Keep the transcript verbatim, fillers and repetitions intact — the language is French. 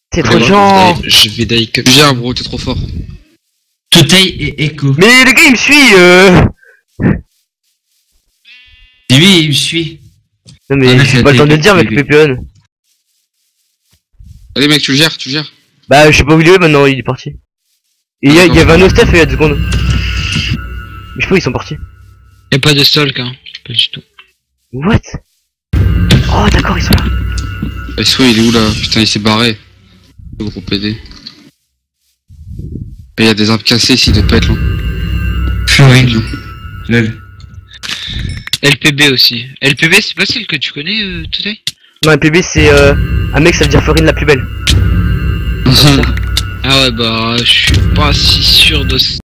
C'est trop de gens. Je vais die cut. Tu gères, bro, t'es trop fort. Totei et Echo. Mais le gars il me suit euh... Lui, il me suit. Non mais Ah, j'ai pas le temps de le dire mec, Pépéon. Allez mec, tu gères, tu gères. Bah je sais pas où il est maintenant, il est parti. Et il y, a- y avait un autre staff il y a deux secondes. Mais je sais pas, ils sont partis. Y'a pas de stalk, hein. Pas du tout. What? Oh d'accord, ils sont là. S O il est où là? Putain, il s'est barré. Le gros P D. Et il y a des arbres cassés ici, de pas être long. Flooring. Lol. L P B aussi. L P B, c'est pas celle que tu connais, euh, Totei? Non, un P B c'est euh, un mec, ça veut dire Florine la plus belle. Ah ouais, bah, je suis pas si sûr de ça.